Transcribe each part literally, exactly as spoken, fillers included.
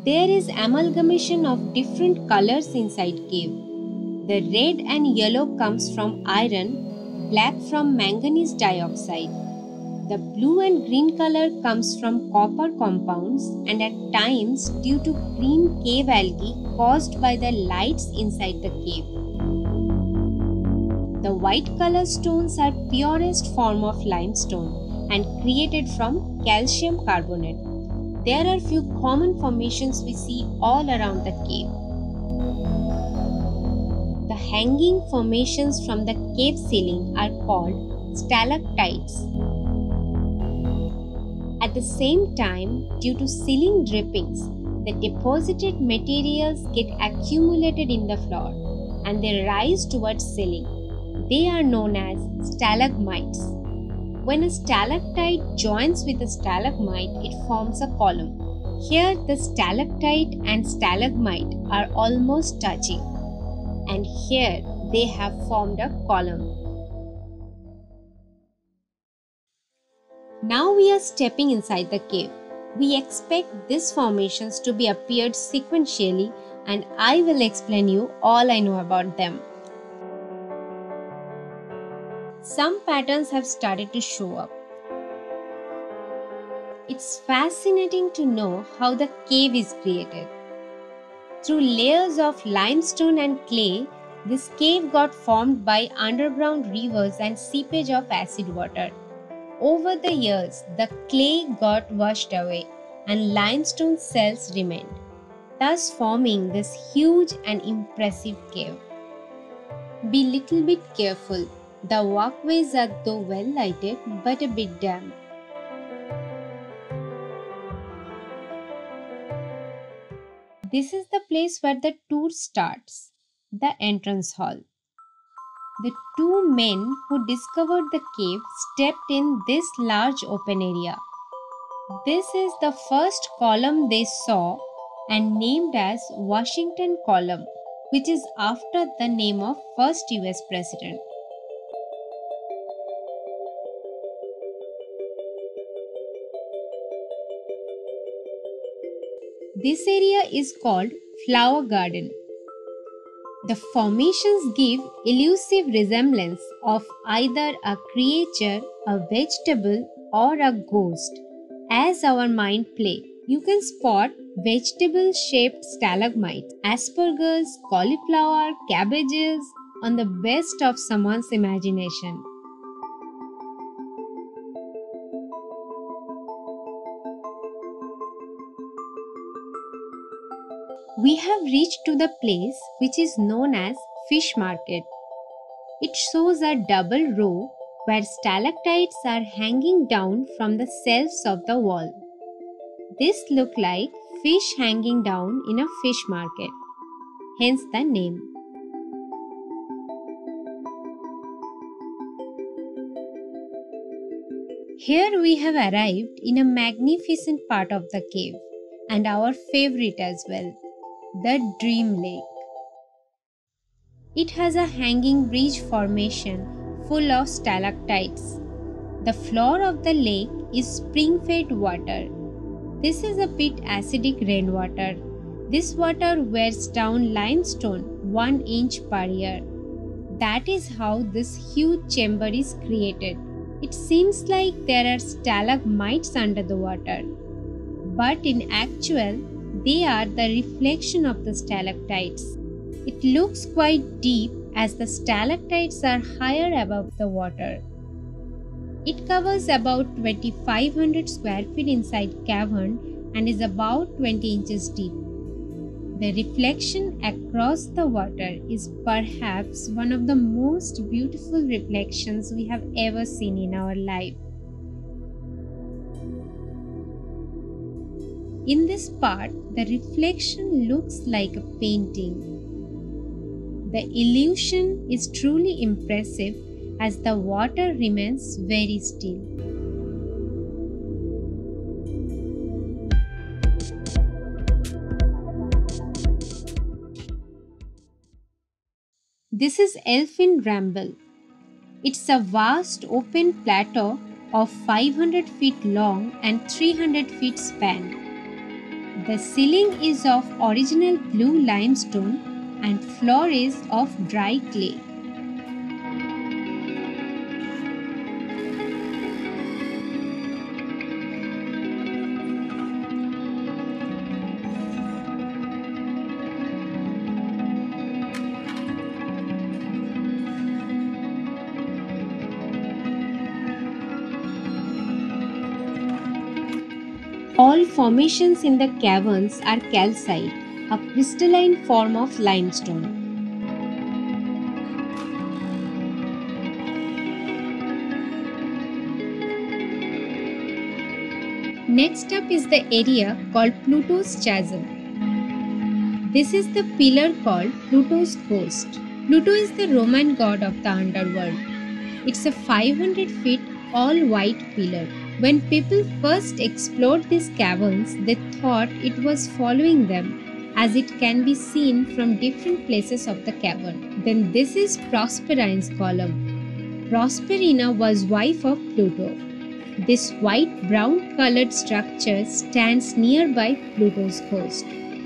There is amalgamation of different colors inside cave. The red and yellow comes from iron, black from manganese dioxide. The blue and green color comes from copper compounds and at times due to green cave algae caused by the lights inside the cave. The white color stones are purest form of limestone and created from calcium carbonate. There are few common formations we see all around the cave. The hanging formations from the cave ceiling are called stalactites. At the same time, due to ceiling drippings, the deposited materials get accumulated in the floor and they rise towards ceiling. They are known as stalagmites. When a stalactite joins with a stalagmite, it forms a column. Here, the stalactite and stalagmite are almost touching, and here they have formed a column. Now we are stepping inside the cave. We expect these formations to be appeared sequentially, and I will explain you all I know about them. Some patterns have started to show up. It's fascinating to know how the cave is created. Through layers of limestone and clay, this cave got formed by underground rivers and seepage of acid water. Over the years, the clay got washed away and limestone cells remained, thus forming this huge and impressive cave. Be little bit careful. The walkways are though well lighted but a bit damp. This is the place where the tour starts, the entrance hall. The two men who discovered the cave stepped in this large open area. This is the first column they saw and named as Washington Column, which is after the name of first U S president. This area is called Flower Garden. The formations give elusive resemblance of either a creature, a vegetable, or a ghost. As our mind play, you can spot vegetable-shaped stalagmites, asparagus, cauliflower, cabbages on the best of someone's imagination. We have reached to the place which is known as Fish Market. It shows a double row where stalactites are hanging down from the shelves of the wall. This look like fish hanging down in a fish market, hence the name. Here we have arrived in a magnificent part of the cave and our favorite as well, the Dream Lake. It has a hanging bridge formation full of stalactites. The floor of the lake is spring-fed water. This is a bit acidic rainwater. This water wears down limestone one inch per year. That is how this huge chamber is created. It seems like there are stalagmites under the water, but in actual, they are the reflection of the stalactites. It looks quite deep as the stalactites are higher above the water. It covers about twenty-five hundred square feet inside cavern and is about twenty inches deep. The reflection across the water is perhaps one of the most beautiful reflections we have ever seen in our life. In this part, the reflection looks like a painting. The illusion is truly impressive as the water remains very still. This is Elfin Ramble. It's a vast open plateau of five hundred feet long and three hundred feet span. The ceiling is of original blue limestone and floor is of dry clay. All formations in the caverns are calcite, a crystalline form of limestone. Next up is the area called Pluto's Chasm. This is the pillar called Pluto's Ghost. Pluto is the Roman god of the underworld. It's a five hundred feet all-white pillar. When people first explored these caverns, they thought it was following them, as it can be seen from different places of the cavern. Then this is Prosperine's column. Proserpina was wife of Pluto. This white-brown colored structure stands nearby Pluto's ghost.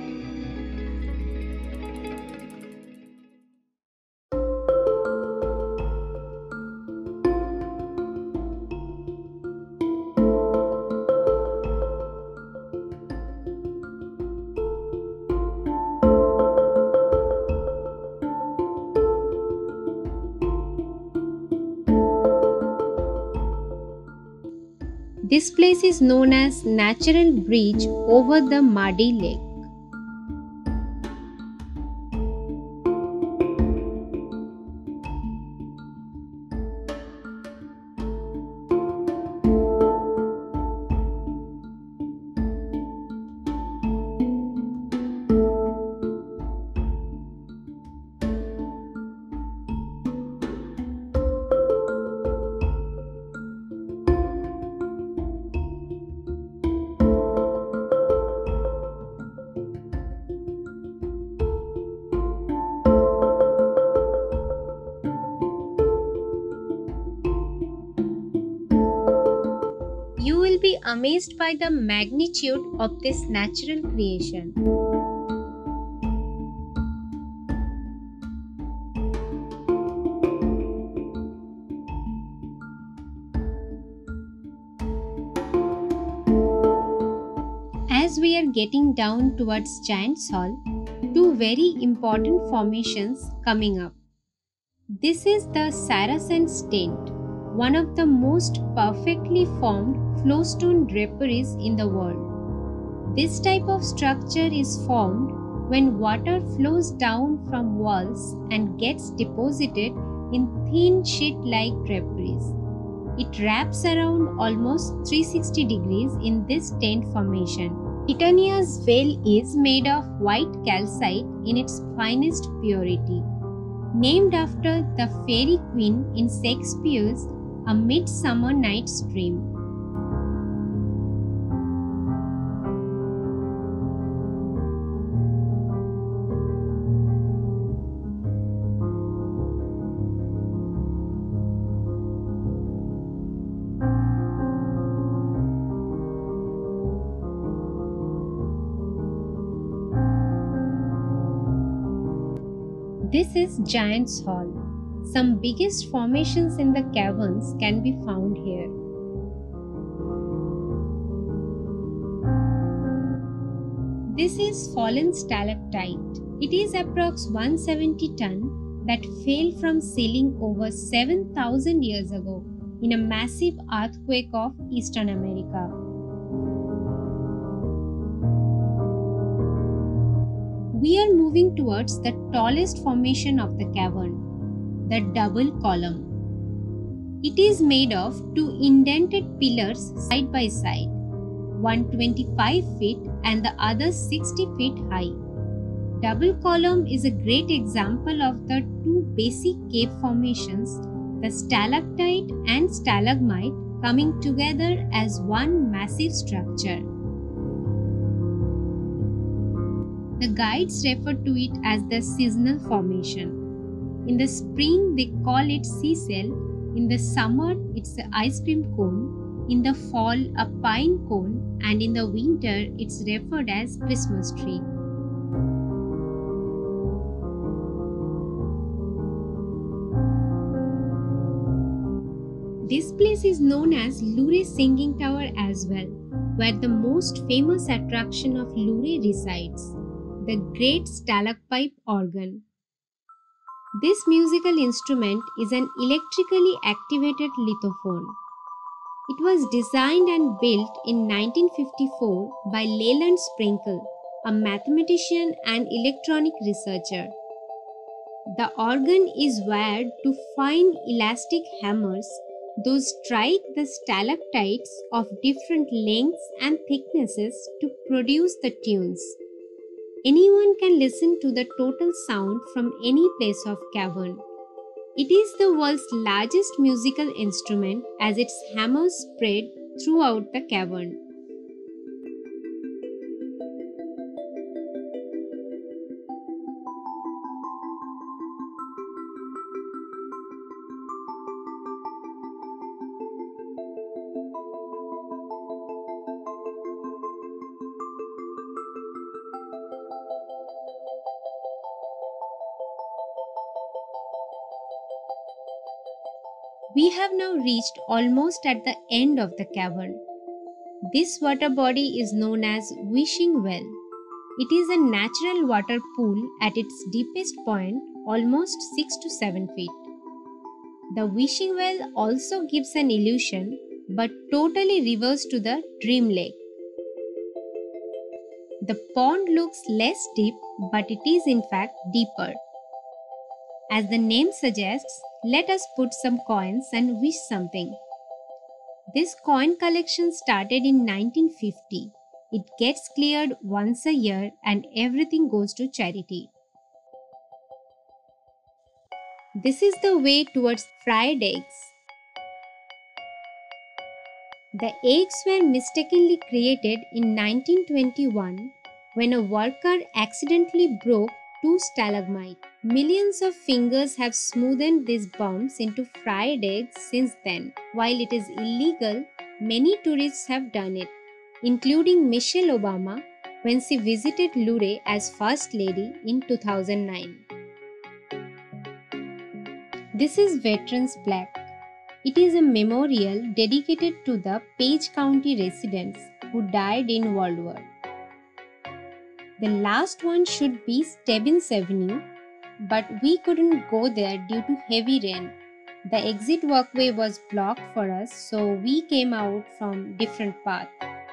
This place is known as Natural Bridge over the Muddy Lake. You will be amazed by the magnitude of this natural creation. As we are getting down towards Giant's Hall, two very important formations coming up. This is the Saracen's Tent, one of the most perfectly formed flowstone draperies in the world. This type of structure is formed when water flows down from walls and gets deposited in thin sheet-like draperies. It wraps around almost three hundred sixty degrees in this tent formation. Titania's veil is made of white calcite in its finest purity. Named after the fairy queen in Shakespeare's A Midsummer Night's Dream. This is Giant's Hall. Some biggest formations in the caverns can be found here. This is fallen stalactite. It is approx one hundred seventy tons that fell from ceiling over seven thousand years ago in a massive earthquake of Eastern America. We are moving towards the tallest formation of the cavern, the double column. It is made of two indented pillars side by side, one twenty-five feet and the other sixty feet high. Double column is a great example of the two basic cave formations, the stalactite and stalagmite, coming together as one massive structure. The guides refer to it as the seasonal formation. In the spring, they call it sea shell. In the summer, it's the ice cream cone. In the fall, a pine cone, and in the winter, it's referred as Christmas tree. This place is known as Luray Singing Tower as well, where the most famous attraction of Luray resides, the Great Stalacpipe Organ. This musical instrument is an electrically activated lithophone. It was designed and built in nineteen fifty-four by Leyland Sprinkle, a mathematician and electronic researcher. The organ is wired to fine elastic hammers. Those strike the stalactites of different lengths and thicknesses to produce the tunes. Anyone can listen to the total sound from any place of cavern. It is the world's largest musical instrument as its hammers spread throughout the cavern. We have now reached almost at the end of the cavern. This water body is known as Wishing Well. It is a natural water pool at its deepest point, almost six to seven feet. The Wishing Well also gives an illusion, but totally reverts to the Dream Lake. The pond looks less deep, but it is in fact deeper. As the name suggests, let us put some coins and wish something. This coin collection started in nineteen fifty. It gets cleared once a year and everything goes to charity. This is the way towards fried eggs. The eggs were mistakenly created in nineteen twenty-one when a worker accidentally broke two stalagmites. Millions of fingers have smoothened these bumps into fried eggs since then. While it is illegal, many tourists have done it, including Michelle Obama when she visited Luray as First Lady in two thousand nine. This is Veterans Plaque. It is a memorial dedicated to the Page County residents who died in World War. The last one should be Stebbins Avenue, but we couldn't go there due to heavy rain. The exit walkway was blocked for us, so we came out from different path.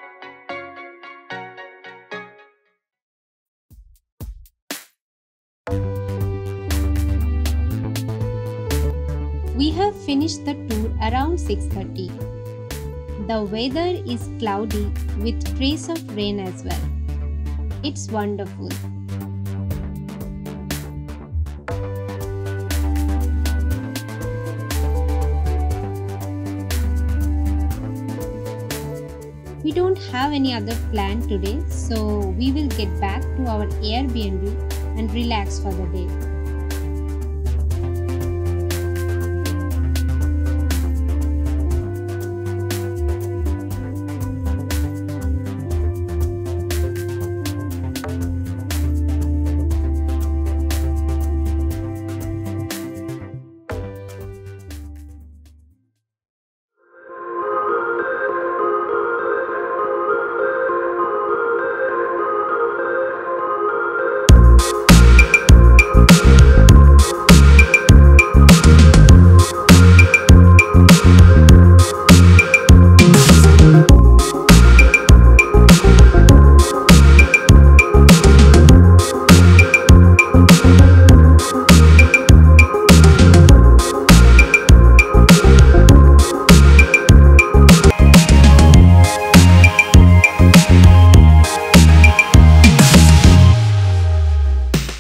We have finished the tour around six thirty. The weather is cloudy with trace of rain as well. It's wonderful. We don't have any other plan today, so we will get back to our Airbnb and relax for the day.